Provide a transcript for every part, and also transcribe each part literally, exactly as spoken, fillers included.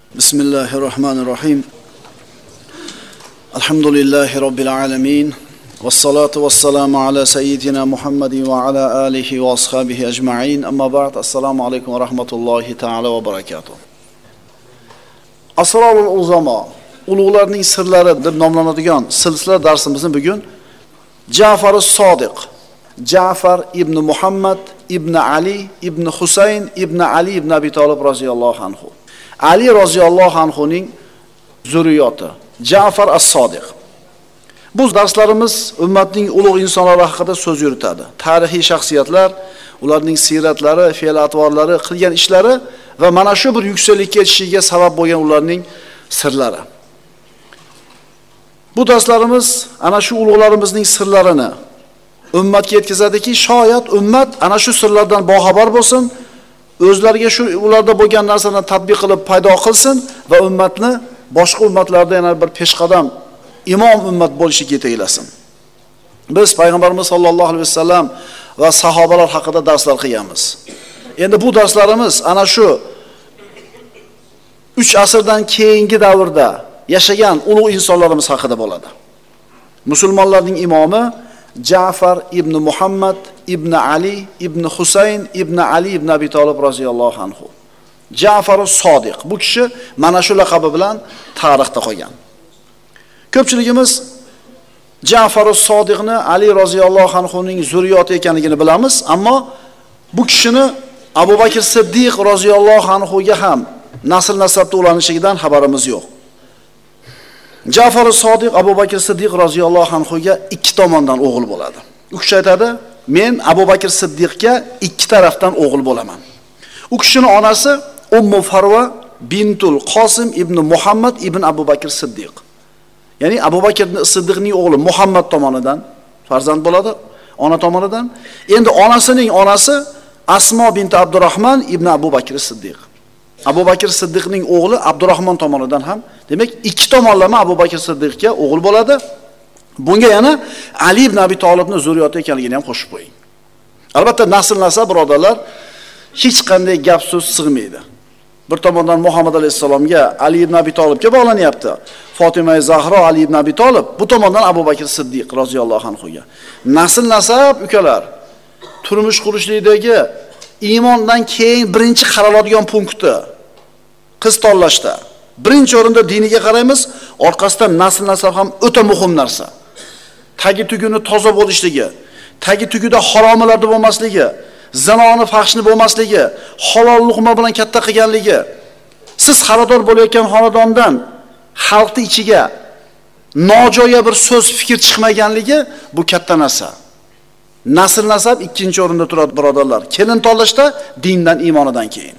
Bismillahirrahmanirrahim. Elhamdülillahi Rabbil alemin. Vessalatu vesselamu ala seyyidina Muhammedin ve ala alihi ve ashabihi ecma'in. Amma ba'd. Assalamu alaikum ve rahmetullahi ta'ala ve berekatuhu. Asrarul uzama, ulug'larning sirlari deb nomlanadigan silsila darsimizni bugun Ja'far Sodiq, Ja'far ibn Muhammad ibn Ali ibn Husayn ibn Ali ibn Abi Talib roziyallohu anhu. Ali roziyallohu anhuning zurriyoti Ja'far as-Sodiq. Bu darslarimiz ummatning ulug' insonlari haqida so'z yuritadi. Tarixiy shaxsiyatlar, ularning siratlari, fe'l-atvorlari, qilgan ishlari va mana shu bir yuksaklikka yetishiga sabab bo'lgan ularning sirlari. Bu darslarimiz ana shu ulug'larimizning sirlarini ummatga yetkazadiki, shoyat ummat ana shu sirlardan boxabar bo'lsin, o'zlariga shu ularda bo'lgan narsalarni tatbiq qilib paydo qilsin va ummatni boshqa ummatlarda yana bir peshqadam imom ummat bo'lishiga yetaklaysin. Biz payg'ambarimiz sollallohu alayhi vasallam va sahobalar haqida darslar qilganmiz. Endi bu darslarimiz ana shu uch asrdan keyingi davrda yashagan ulug' insonlarimiz haqida bo'ladi. Musulmonlarning imomi Ja'far ibn Muhammad ibn Ali ibn Husayn ibn Ali ibn Abi Talib roziyallohu anhu. Ja'far as-Sodiq. Bu kishi mana shu laqabi bilan tarixda qolgan. Ko'pchiligimiz Ja'far as-Sodiqni Ali roziyallohu anhuning zurriyoti ekanligini bilamiz, ammo bu kishini Abu Bakr Siddiq roziyallohu anhuga ham nasl nasabda ulanishidan xabarimiz yo'q. Ja'far as-Sodiq Abu Bakr Siddiq roziyallohu anhuga ikki tomondan o'g'il bo'ladi. U kishi aytadi, men Abu Bakr Siddiqga ikki tarafdan o'g'il bo'laman. U kishining onasi Ummu Farwa bintul Qosim ibn Muhammad ibn Abu Bakr Siddiq. Ya'ni Abu Bakr Siddiqning o'g'li Muhammad tomonidan farzand bo'ladi, ona tomonidan. Endi onasining onasi Asmo bint Abdurrahman ibn Abu Bakr Siddiq. Abu Bakr Siddiqning o'g'li Abdurrahmon tomonidan ham, demak ikki tomonlama Abu Bakr Siddiqga o'g'il bo'ladi. Bunga yana Ali ibn Abi Talibning zurriyoti ekanligini ham qo'shib qo'ying. Albatta nasl nasab birodarlar hech qanday gap so'z sig'maydi. Bir tomondan Muhammad alayhisalomga Ali ibn Abi Talibga bog'lanyapti. Fatima Zahro Ali ibn Abi Talib, bu tomondan Abu Bakr Siddiq roziyallohu anhuga. Nasl nasab ukalar turmush qurishlikdagi iymondan keyin birinchi qaraladigan punkti qiz tanlashda. Birinchi o'rinda diniga qaraymiz, orqasidan nasl nasab ham o'ta muhim narsa. Tagi tuguni toza bo'lishligi, tagi tugida haromalarda bo'lmasligi, zinoni, fahshni bo'lmasligi, halol luqma bilan katta qilganligi. Siz xaridor bo'layotgan xonadondan xalqning ichiga nojo'ya bir so'z, fikr chiqmaganligi bu katta narsa. Nasl nasab ikkinchi o'rinda turadi birodarlar. Kelin tanlashda dindan, iymonidan keyin.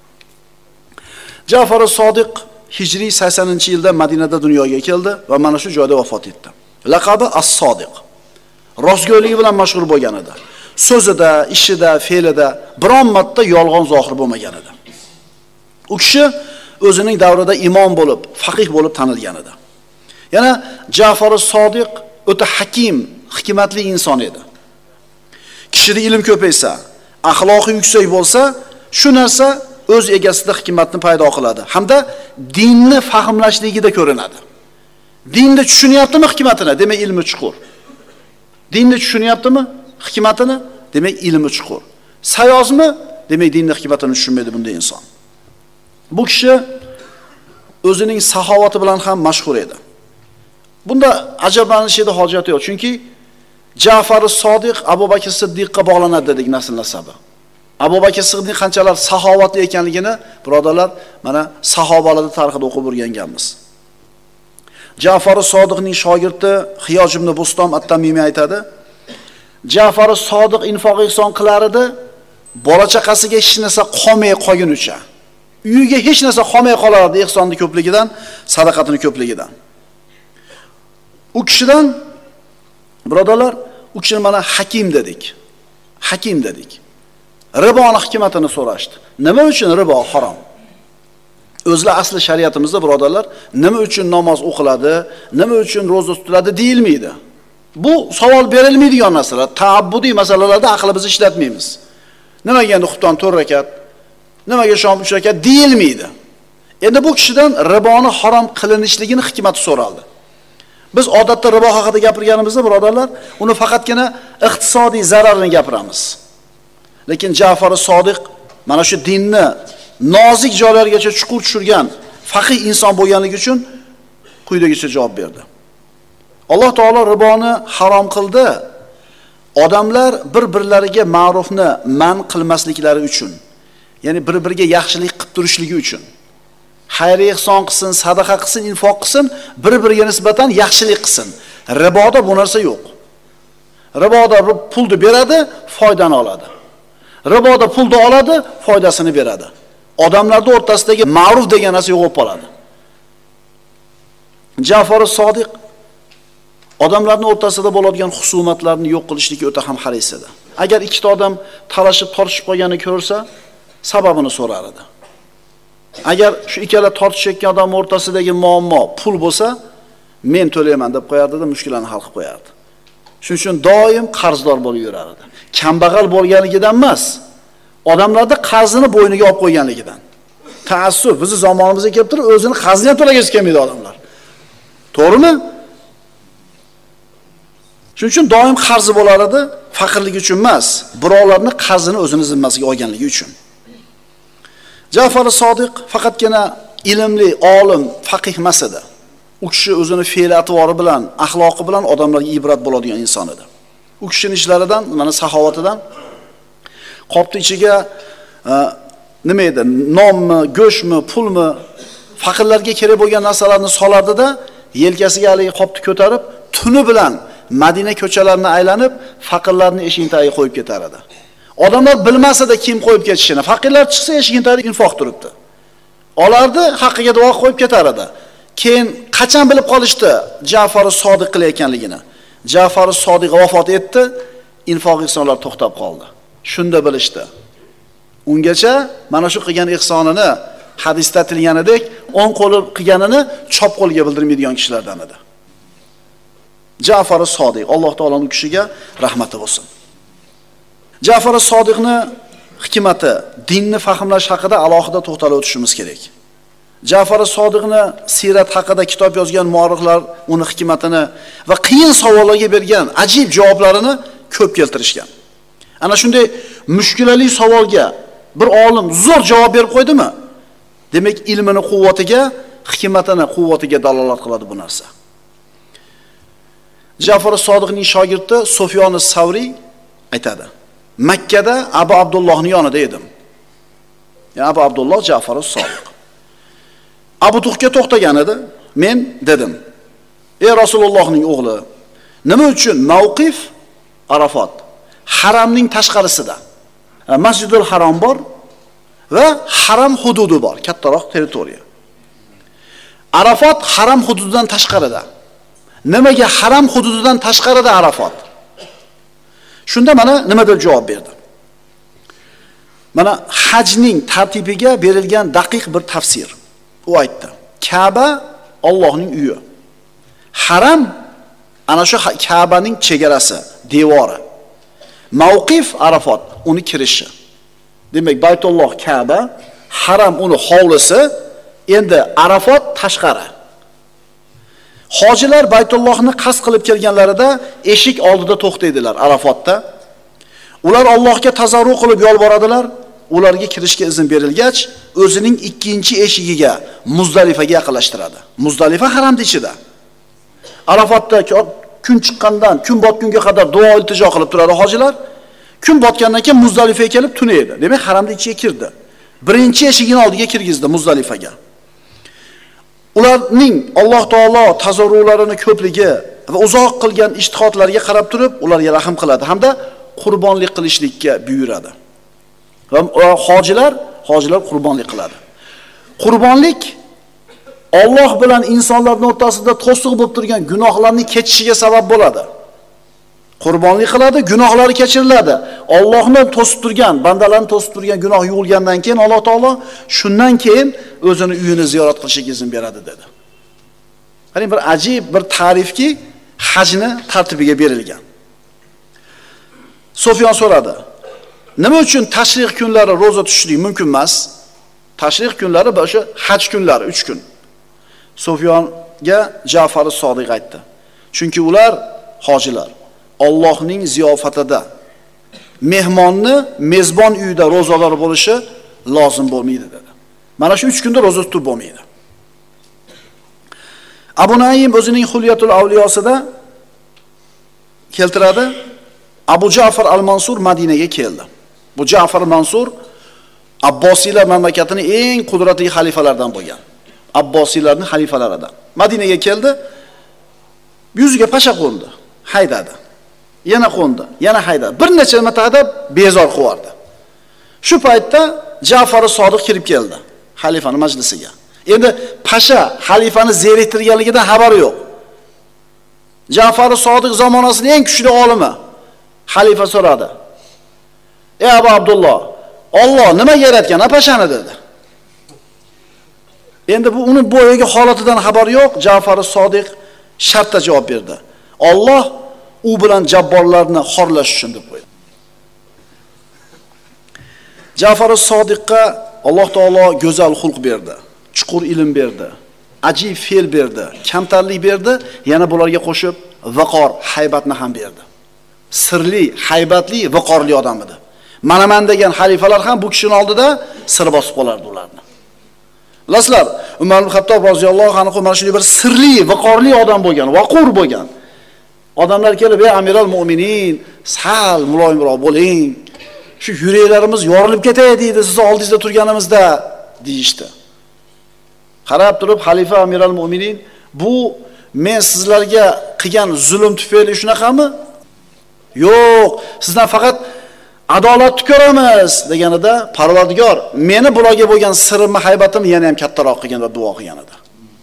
Ja'far as-Sodiq hijriy saksoninchi yilda Madinada dunyoga keldi va mana shu joyda vafot etdi. Laqabi as-Sodiq. Rostgo'yligi bilan mashhur bo'lgan edi. So'zida, ishida, fe'lida biron marta yolg'on zohir bo'lmagan edi. U kishi o'zining davrida imom bo'lib, faqih bo'lib tanilgan edi. Yana Ja'far as-Sodiq o'ta hakim, hikmatli inson edi. Kishida ilm ko'paysa, axloqi yuksak bo'lsa, shu narsa o'z egasida hikmatni paydo qiladi hamda dinni fahmlashligida ko'rinadi. Dinni tushunyaptimi hikmatini? Demak ilmi chuqur. Dinni tushunyaptimi hikmatini? Demak ilmi chuqur. Sayozmi? Demak dinni hikmatini tushunmaydi bunday inson. Bu kishi o'zining saxovati bilan ham mashhur edi. Bunda ajablanishga hojat yo'q, chunki Ja'far as-Sodiq Abu Bakr Siddiqqa bog'lanadi dedik nasl nasabi. Abu Bakr Siddiq qanchalar saxovatli ekanligini birodarlar mana sahobalarning tarixida o'qib o'rganganmiz. Ja'far as-Sodiqning shogirdi Xiyoj ibn Bustom at-Tamimiy aytadi, Ja'far as-Sodiq infoq ihson qilar edi, bola chaqasiga hech narsa qolmay qolgunicha. Uyiga hech narsa qolmay qolardi ihsonni ko'pligidan, sadaqatini ko'pligidan. U kishidan birodarlar, u kishini mana hakim dedik. Hakim dedik. Riboni hikmatini so'rashdi. Nima uchun ribo harom? O'zlar asli shariatimizda birodarlar, nima uchun namoz o'qiladi, nima uchun roza tutiladi deyilmaydi. Bu savol berilmaydigan narsalar, ta'abbudiy masalalarda aqlimizni ishlatmaymiz. Nimaga endi xufton to'rt rakat, nimaga shom uch rakat deyilmaydi. Endi bu kishidan riboni harom qilinishligini hikmati so'raldi. Biz odatda ribo haqida gapirganimizda, birodarlar, uni faqatgina iqtisodiy zararini gapiramiz. Lekin Ja'far as-Sodiq mana shu dinni nozik joylargacha chuqur tushirgan faqih inson bo'lganligi uchun quyidagicha javob berdi. Alloh taolo riboni harom qildi. Odamlar bir-birlariga ma'rufni man qilmasliklari uchun, ya'ni bir-biriga yaxshilik qilib turishligi uchun. Xayr ihson qilsin, sadaqa qilsin, infoq qilsin, bir-biriga nisbatan yaxshilik qilsin. Riboda bu narsa yo'q. Riboda pulni beradi, foydani oladi. Riboda pulni oladi, foydasini beradi. Odamlarning o'rtasidagi ma'ruf degan narsa yo'q qoladi. Ja'far as-Sodiq odamlarning o'rtasida bo'ladigan husumatlarni yo'q qilishlikka o'ta ham haris edi. Agar ikkita odam talashib, tortishib qolganini ko'rsa, sababini so'rar edi. Agar shu ikkala tortishayotgan odam o'rtasidagi muammo pul bo'lsa, men to'layman deb qo'yardi-da, mushkulani hal qilib qo'yardi. Shuning uchun doim qarzdor bo'lib yurar edi. Kambag'al bo'lganligidan emas, odamlarda qarzini bo'yniga olib qo'yganligidan. Taassuf, bizning zamonimizga kelib turib, o'zini qarzini ham to'lagisi kelmaydi odamlar. To'g'rimi? Shuning uchun doim qarzi bo'lar edi, faqirlik uchun emas, birovlarning qarzini o'zini zimmasiga olganligi uchun. Ja'far as-Sodiq faqatgina ilmli, olim, faqih emas edi. U kishi o'zini fe'l atvori bilan, axloqi bilan odamlarga ibrat bo'ladigan inson edi. U kishining ishlaridan, mana saxovatidan qopni ichiga nima edi? Nonmi, go'shtmi, pulmi, faqirlarga kerak bo'lgan narsalarni solardi-da, yelkasiga haligi qopni ko'tarib, tuni bilan Madina ko'chalarini aylanib, faqirlarning eshigini tagiga qo'yib ketar edi. Odamlar bilmasada kim qo'yib ketishini, faqirlar chiqsa eshigini tagiga infoq turibdi. Olardi, haqqiga duo qo'yib ketar edi. Keyin qachon bilib qolishdi Ja'far as-Sodiq qilayotganligini? Ja'far as-Sodiq vafot etdi, infoq ihsonlar to'xtab qoldi. Shunda bilishdi. Ungacha mana shu qilgan ihsonini hadisda aytilganidek, o'ng qo'li qilganini chop qo'lga bildirmaydigan kishilardan edi. Ja'far as-Sodiq, Alloh taoloning u kishiga rahmati bo'lsin. Ja'far as-Sodiqni hikmati, dinni fahmlash haqida alohida to'xtalib o'tishimiz kerak. Ja'far as-Sodiqni siyrat haqida kitob yozgan muarrixlar uni hikmatini va qiyin savollarga bergan ajib javoblarini ko'p keltirishgan. Ana shunday mushkulali savolga bir olim zo'r javob berib qo'ydimi? Demak, ilmini quvvatiga, hikmatini quvvatiga dalolat qiladi bu narsa. Ja'far as-Sodiqning shogirdi Sufyon as-Savri aytadi: Makkada Abu Abdullohning yonida edim. Ya Abu Abdulloh Ja'far as-Sodiq. Abu Tuhga to'xtagan edi. Men dedim: "Ey Rasulullohning o'g'li, nima uchun mavqif Arafot haramning tashqarisida? Masjidul Harom bor va haram hududi bor, kattaroq territoriya. Arafot haram hududidan tashqarida. Nimaga haram hududidan tashqarida Arafot?" Shunda mana nima deb javob berdi? Mana hajning tartibiga berilgan daqiq bir tafsir. U aytdi: Ka'ba Allohning uyi. Haram ana shu Ka'baning chegarasi, devori. Mavqif Arafot, uni kirishi. Demak, Baytulloh Ka'ba, haram uni hovlisi, endi Arafot tashqari. Hojilar Baytullohni qasd qilib kelganlarida eshik oldida to'xtaydilar Arafotda. Ular Allohga tazarru qilib yolboradilar. Ularga kirishga izn berilgach, o'zining ikkinchi eshigiga Muzdalifaga yaqinlashtiradi. Muzdalifa haramning ichida. Arafotda kun chiqqandan kun botgunga qadar duo iltijo qilib turadi hojilar. Kun botgandan keyin Muzdalifaga kelib tunaydi. Demak, haramning ichiga kirdi. Birinchi eshigining oldiga kirgizdi Muzdalifaga. Ularning Alloh taolo tazarrularini ko'pligi va uzoq qilgan ijtihodlariga qarab turib, ularga rahim qiladi hamda qurbonlik qilishlikka buyuradi. Va hojilar, hojilar qurbonlik qiladi. Qurbonlik Alloh bilan insonlarning o'rtasida to'siq bo'lib turgan gunohlarning ketishiga sabab bo'ladi. Qurbonlik qiladi, gunohlari kechiriladi. Allohni to'sib turgan, bandalarni to'sib turgan gunoh yuvilgandan keyin Alloh taolo shundan keyin o'zini uyini ziyorat qilishga izn beradi dedi. Qarang, bir ajib bir ta'rifki hajni tartibiga berilgan. Sufyon so'radi: "Nima uchun tashrih kunlari roza tutishlik mumkin emas? Tashrih kunlari o'sha haj kunlari uch kun. Sufyonga Ja'far Sodiq aytdi. Chunki ular hojilar Allohning ziyofatida mehmonni mezbon uyida ro'zador bo'lishi lozim bo'lmaydi dedi. Mana shu uch kunda ro'za tutib bo'lmaydi. Abu Naim o'zining Hulyatul Avliyosida keltiradi. Abu Ja'far al-Mansur Madinaga keldi. Bu Ja'far al-Mansur Abbosiylar mamlakatining eng qudratli xalifalardan bo'lgan. Abbosiylarning xalifalaridan. Madinaga keldi. Yuziga pasha qo'ndi, haydadi. Yana qo'ndi, yana haydadi. Bir necha marta haydab bezor qildi. Shu paytda Ja'far Sodiq kirib keldi xalifaning majlisiga. Endi pasha xalifani zeriktirganligidan xabari yo'q. Ja'far Sodiq zamonasining eng kuchli olimi. Xalifa so'radi. "Ey Abu Abdulloh, Alloh nima yaratgan apashani?" dedi. Endi bu uning boyagi holatidan xabari yo'q. Ja'far Sodiq shartda javob berdi. Alloh u bilan jabborlarni xorlash uchun deb qo'ydi. Ja'far Sodiqqa Alloh taolo go'zal xulq berdi, chuqur ilm berdi, ajib fe'l berdi, kamtarlik berdi, yana bularga qo'shib vaqor, haybatni ham berdi. Sirli, haybatli, vaqorli odam edi. Mana men degan xalifalar ham bu kishining oldida sir bosib qolardi ularni. Bilasizlar, Umar ibn Xattob roziyallohu anhu mana shunday bir sirli, vaqorli odam bo'lgan, vaqur bo'lgan. Odamlar kelib, "Ey Amiral Mu'minin, sal muloyimroq bo'ling. Shu yuraklarimiz yorilib ketay" deydi siz oldingizda turganimizda deyishdi. Qarab turib xalifa Amiral Mu'minin, "Bu men sizlarga qilgan zulm tufayli shunaqami?" "Yo'q, sizdan faqat adolatni ko'ramiz" deganida, Parvardigor meni bularga bo'lgan sirimni, haybatimni yana ham kattaroq qilgan va duo qilgan edi.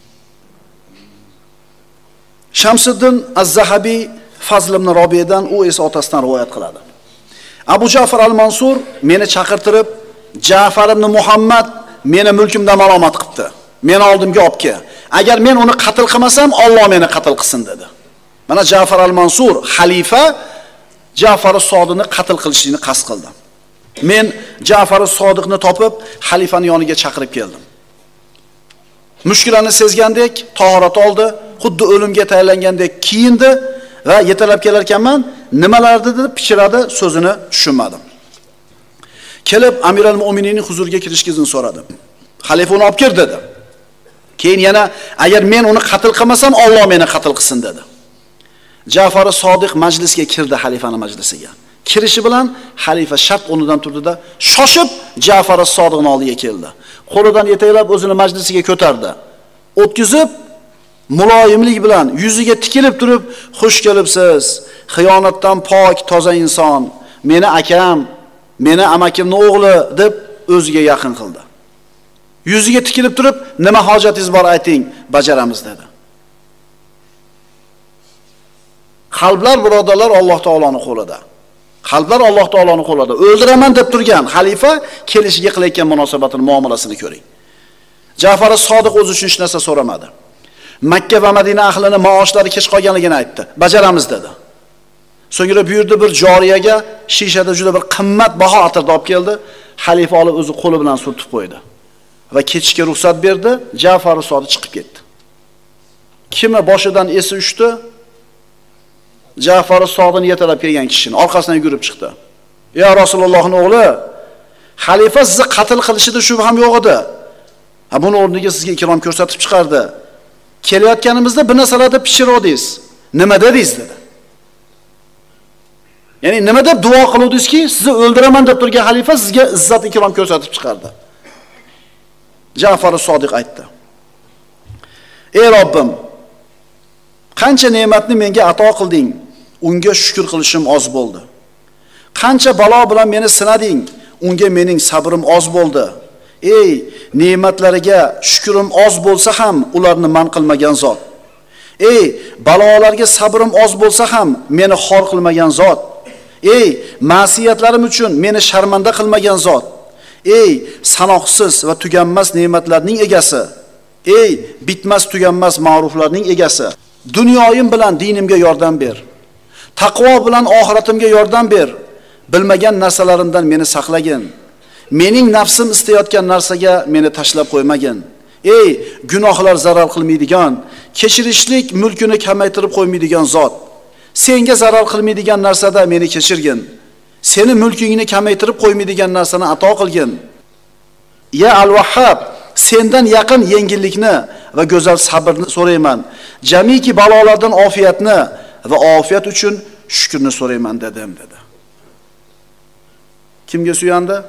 Shamsiddin Az-Zahabiy Fazl ibn Robiyadan, u esa otasidan rivoyat qiladi. Abu Ja'far al-Mansur meni chaqirtirib, "Ja'far ibn Muhammad meni mulkimdan malomat qilibdi. Meni oldimga olib kel. Agar men uni qatl qilmasam, Alloh meni qatl qilsin" dedi. Mana Ja'far al-Mansur xalifa Ja'far as-Sodiqni qatl qilishini qasd qildi. Men Ja'far as-Sodiqni topib, xalifaning yoniga chaqirib keldim. Mushkulani sezgandek tahorat oldi, xuddi o'limga tayyorlangandek kiyindi va yetalab kelar ekanman, nimalarni deb pichiradi, so'zini tushunmadim. Kelib Amiral Mu'minining huzuriga kirishkizni so'radi. Xalifa uni olib kir dedi. Keyin yana agar men uni qatl qilmasam, Alloh meni qatl qilsin dedi. Ja'far as-Sodiq majlisga kirdi, xalifaning majlisiga. Kirishi bilan xalifa shart o'rnidan turdida, shoshib Ja'far as-Sodiqning oldiga keldi. Qo'lidan yetaklab o'zini majlisiga ko'tardi. O'tkizib muloyimlik bilan yuziga tikilib turib, "Xush kelibsiz, xiyonatdan pok, toza inson, meni akam, meni amakimning o'g'li" deb o'ziga yaqin qildi. Yuziga tikilib turib, "Nima hojatingiz bor ayting, bajaramiz" dedi. Qalblar birodarlar Alloh taoloning qo'lida. Qalblar Alloh taoloning qo'lida. O'ldiraman deb turgan xalifa kelishiga qilayotgan munosabatini, muomalasini ko'ring. Ja'far as-Sodiq o'zi uchun hech narsa so'ramadi. Makka va Madina ahlining maoshlari kech qolganligini aytdi. "Bajaramiz" dedi. So'ngra buyurdi, bir joriyaga shishada juda bir qimmat baho atirni olib keldi. Xalifa olib o'zi qo'li bilan surtib qo'ydi va ketishga ruxsat berdi. Ja'far as-Sodiq chiqib ketdi. Kimi boshidan esi uchdi? Ja'far as-Sodiqni yetalab kelgan kishining orqasidan yugurib chiqdi. "Ya Rasulullohning o'g'li, xalifa sizni qatl qilishida shubham yo'q edi. Ha, buni o'rniga sizga ikrom ko'rsatib chiqardi. Kelayotganimizda bir narsalarda pishiruvdingiz. Nima dedingiz?" dedi. Ya'ni nima deb duo qiluvdingizki, sizni o'ldiraman deb turgan xalifa sizga izzat ikrom ko'rsatib chiqardi. Ja'far as-Sodiq aytdi: "Ey Robbim, qancha ne'matni menga ato qilding, unga shukr qilishim oz bo'ldi. Qancha balo bilan meni sinading, unga mening sabrim oz bo'ldi. Ey, ne'matlariga shukrim oz bo'lsa ham ularni man qilmagan zot. Ey, balolarga sabrim oz bo'lsa ham meni xor qilmagan zot. Ey, ma'siyatlarim uchun meni sharmanda qilmagan zot. Ey, sanoqsiz va tuganmas ne'matlarning egasi. Ey, bitmas tuganmas ma'ruflarning egasi. Dunyoyim bilan dinimga yordam ber. Taqvo bilan oxiratimga yordam ber. Bilmagan narsalarimdan meni saqlagin. Mening nafsim istayotgan narsaga meni tashlab qo'ymagin. Ey, gunohlar zarar qilmaydigan, kechirishlik mulkini kamaytirib qo'ymaydigan zot. Senga zarar qilmaydigan narsada meni kechirgin. Seni mulkingni kamaytirib qo'ymaydigan narsani ato qilgin. Ya Al-Vahhab, sendan yaqin yengillikni va go'zal sabrni so'rayman. Jamiki balolardan ofiyatni va ofiyat uchun shukrni so'rayman dedim dedi. Kimga suyandi?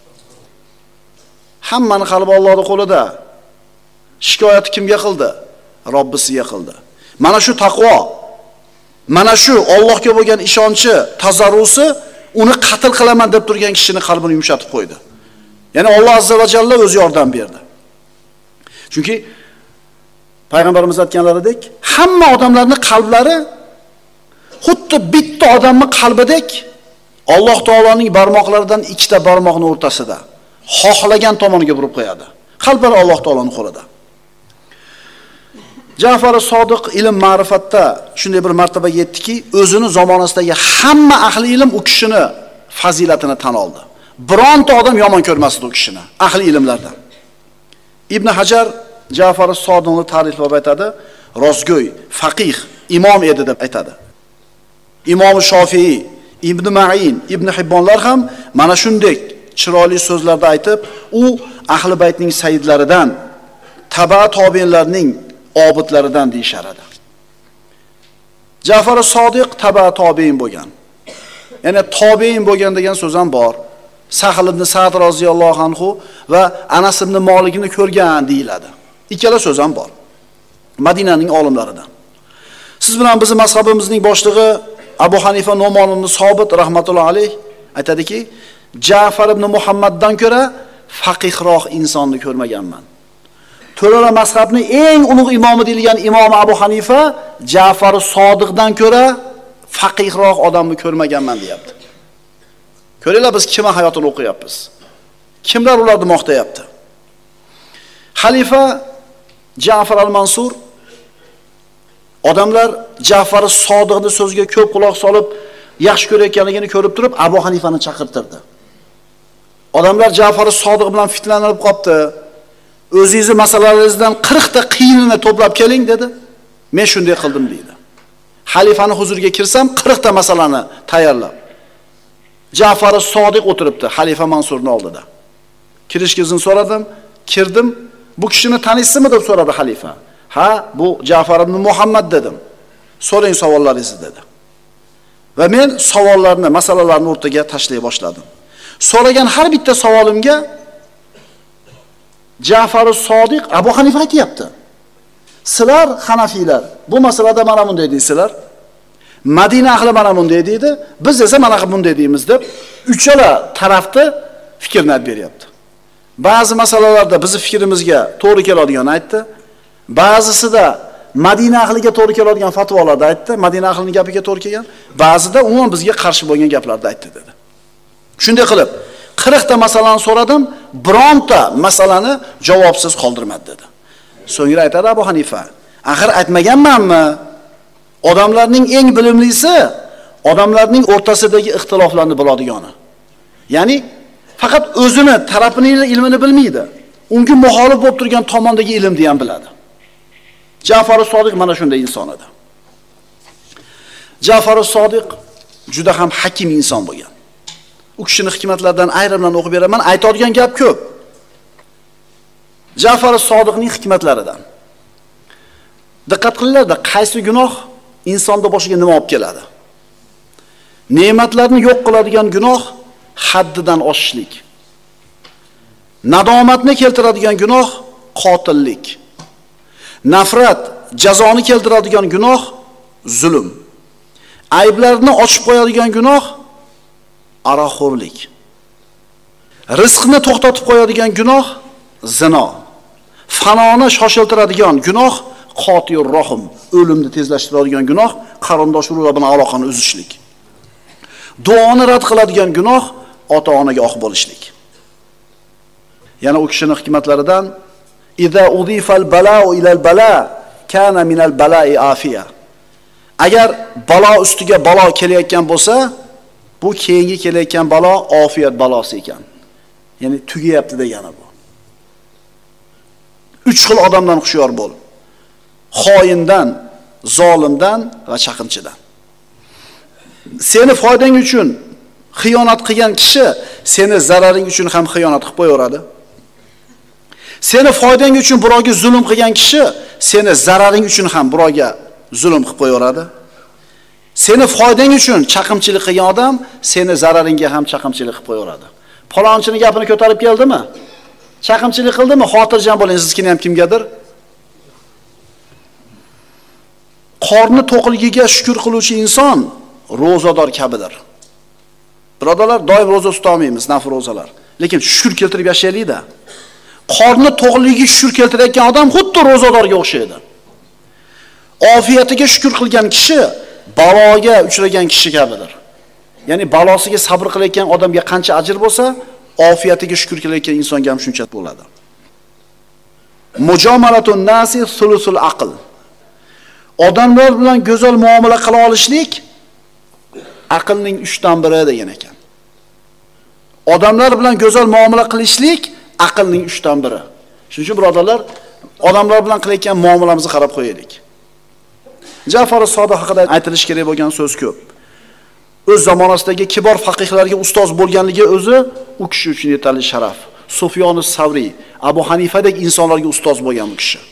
Hammani qalbi Allohning qo'lida. Shikoyat kimga qildi? Robbisiga qildi. Mana shu taqvo, mana shu Allohga bo'lgan ishonchi, tazarrusi uni qatl qilaman deb turgan kishining qalbini yumshatib qo'ydi. Ya'ni Alloh azza va jalla o'zi yordam berdi. Chunki payg'ambarimiz aytganlaridek, hamma odamlarning qalblari xuddi bitta odamning qalbidek Alloh taoloning barmoqlaridan ikkita barmoqning o'rtasida xohlagan tomoniga burib qo'yadi. Qalblari Alloh taoloning qo'lida. Ja'far as-Sodiq ilm ma'rifatda shunday bir martabaga yetdiki, o'zini zamonasidagi hamma ahli ilm u kishini fazilatini tan oldi. Bironta odam yomon ko'rmasdi u kishini, ahli ilmlardan. Ibn Hajar Ja'far as-Sodiqni ta'riflab aytadi, rostgo'y, faqih, imom edi deb aytadi. Imom Shofiy, Ibn Ma'in, Ibn Hibbonlar ham mana shunday chiroyli so'zlarda aytib, u ahli baytning sayyidlaridan, taba tobiinlarning obidlaridan deyishar edi. Ja'far as-Sodiq taba tobiin bo'lgan. Ya'ni tobiin bo'lgan degan so'z ham bor. Sahl ibn Sa'd roziyallohu anhu va Anas ibn Malikni ko'rgan deyiladi. Ikkala so'z ham bor. Madinaning olimlaridan. Siz bilan bizning mazhabimizning boshlig'i Abu Hanifa Nu'man ibn Sobit rahmatullohi alayh aytadiki, Ja'far ibn Muhammaddan ko'ra faqihroq insonni ko'rmaganman. To'rala mazhabning eng ulug' imomi deyilgan Imom Abu Hanifa Ja'far as-Sodiqdan ko'ra faqihroq odamni ko'rmaganman deyapti. Ko'ringlar, biz kimning hayotini o'qiyapmiz? Kimlar ularni maqtayapti? Xalifa Ja'far al-Mansur odamlar Ja'far as-Sodiqning so'ziga ko'p quloq solib, yaxshi ko'rayotganligini ko'rib turib Abu Hanifani chaqirtirdi. Odamlar Ja'far as-Sodiq bilan fitnalanib qopti. O'zingizning masalalaringizdan qirq ta qiyinini to'plab keling dedi. Men shunday qildim deydi. Xalifani huzuriga kirsam qirq ta masalani tayyorlab. Ja'far as-Sodiq o'tiribdi Xalifa Mansurning oldida. Kirishgizni so'radim, kirdim. Bu kishini taniysizmi deb so'radi xalifa. Ha, bu Ja'far ibn Muhammad dedim. So'rang savollaringizni dedi. Va men savollarni, masalalarni o'rtaga tashlay boshladim. So'ragan har bitta savolimga Ja'far as-Sodiq Abu Hanifa aytayapti. Sizlar Hanafiylar bu masalada mana bunday deysizlar. Madina ahli mana bunday deydi, biz esa mana bunday deymiz deb uchala tarafda fikrni aytib beryapti. Ba'zi masalalarda bizi fikrimizga to'g'ri keladigan aytdi. Ba'zisida Madina ahliga to'g'ri keladigan fatvolarni aytdi, Madina ahlining gapiga to'g'ri kelgan. Ba'zida umuman bizga qarshi bo'lgan gaplarni aytdi dedi. Shunday qilib qirq ta masalani so'radim, bironta masalani javobsiz qoldirmadi dedi. So'ngra aytadi Abu Hanifa, axir aytmaganmanmi? Odamlarning eng bilimlisi odamlarning o'rtasidagi ixtiloflarni biladigani. Ya'ni faqat o'zini tarafining ilmini bilmaydi. Unga muxolif bo'lib turgan tomondagi ilmni ham biladi. Ja'far as-Sodiq mana shunday inson edi. Ja'far as-Sodiq juda ham hakim inson bo'lgan. U kishining hikmatlaridan ayrimlarni o'qib beraman, aytadigan gap ko'p. Ja'far as-Sodiqning hikmatlaridan. Diqqat qilinglar, qaysi gunoh insonda boshiga nima olib keladi? Ne'matlarni yo'q qiladigan gunoh haddidan oshishlik. Nadomatni keltiradigan gunoh qotillik. Nafrat, jazoni keltiradigan gunoh zulm. Ayblarni ochib qo'yadigan gunoh aroqxo'rlik. Rizqni to'xtatib qo'yadigan gunoh zino. Fanoni shoshiltiradigan gunoh qotiyur rohim, o'limni tezlashtiradigan gunoh qarindosh urug'lar bilan aloqani uzishlik. Duoni rad qiladigan gunoh ota-onaga oq bo'lishlik. Yana u kishining hikmatlaridan iza udifal bala'u ilal bala kana minal bala'i afiya. Agar balo ustiga balo kelayotgan bo'lsa, bu keyingi kelayotgan balo ofiyat balosi ekan. ya'ni tugayapti degani bu. Uch xil odamdan hushyor bo'l. Xoindan, zolimdan va chaqimchidan. Seni foydang uchun xiyonat qilgan kishi seni zararing uchun ham xiyonat qilib qo'yaveradi. Seni foydang uchun birovga zulm qilgan kishi seni zararing uchun ham birovga zulm qilib qo'yaveradi. Seni foydang uchun chaqimchilik qilgan odam seni zararingga ham chaqimchilik qilib qo'yaveradi. Falonchining gapini ko'tarib keldimi? Chaqimchilik qildimi? Xotirjam bo'ling, sizkini ham kimgadir. Qorni to'qligiga shukr qiluvchi inson ro'zador kabidir. Birodalar, doim ro'za tutolmaymiz, nafl ro'zalar. Lekin shukr keltirib yashaylik-da. Qorni to'qligiga shukr keltirayotgan odam xuddi ro'zadorga o'xshaydi. Ofiyatiga shukr qilgan kishi baloga uchragan kishi kabidir. Ya'ni balosiga sabr qilayotgan odamga qancha ajr bo'lsa, ofiyatiga shukr qilayotgan insonga ham shuncha bo'ladi. Mujomalatun nasi sulusul aql. Odamlar bilan go'zal muomala qila olishlik aqlning uchdan biri degan ekan. Odamlar bilan go'zal muomala qilishlik aqlning uchdan biri. Shuning uchun birodarlar, odamlar bilan qilayotgan muomalamizni qarab qo'yaylik. Ja'far as-Sodiq haqida aytilish kerak bo'lgan so'z ko'p. O'z zamonasidagi kibor faqihlarga ustoz bo'lganligi o'zi u kishi uchun yetarli sharaf. Sufyon as-Savri, Abu Hanifadek insonlarga ustoz bo'lgan bu kishi.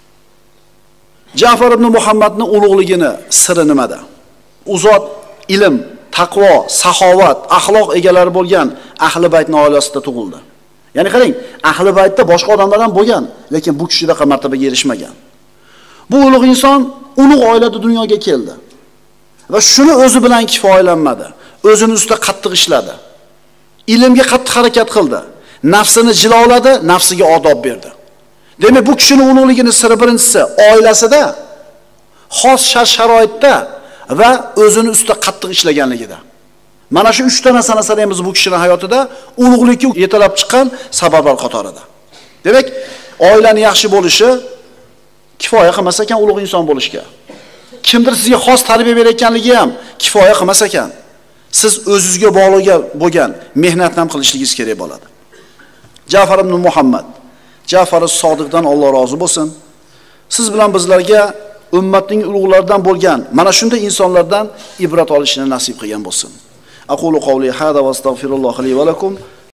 Ja'far ibn Muhammadning ulug'ligini siri nimada? U zot ilm, taqvo, saxovat, axloq egalari bo'lgan ahli baytning oilasida tug'ildi. Ya'ni qarang, ahli baytda boshqa odamlar ham bo'lgan, lekin bu kishidaqa martabaga erishmagan. Bu ulug' inson ulug' oilada dunyoga keldi. Va shuni o'zi bilan kifoyalanmadi. O'zini ustida qattiq ishladi. Ilmga qattiq harakat qildi. Nafsini jiloladi, nafsiga odob berdi. Demak, bu kishining ulug'ligini siri birinchisi oilasida, xos shart-sharoitda va o'zini ustida qattiq ishlaganligida. Mana shu uch ta narsani sanaymiz bu kishining hayotida ulug'likka yetalab chiqqan sabablar qatorida. Demak, oilaning yaxshi bo'lishi kifoya qilmas ekan ulug' inson bo'lishga. Kimdir sizga xos tarbiya berayotganligi ham kifoya qilmas ekan. Siz o'zingizga bog'liq bo'lgan mehnatni ham qilishligingiz kerak bo'ladi. Ja'far ibn Muhammad, Ja'far as-Sodiqdan Alloh rozi bo'lsin. Siz bilan bizlarga ummatning ulug'laridan bo'lgan mana shunday insonlardan ibrat olishni nasib qilgan bo'lsin. Aqulu qawli hada va astagfirulloh li va lakum.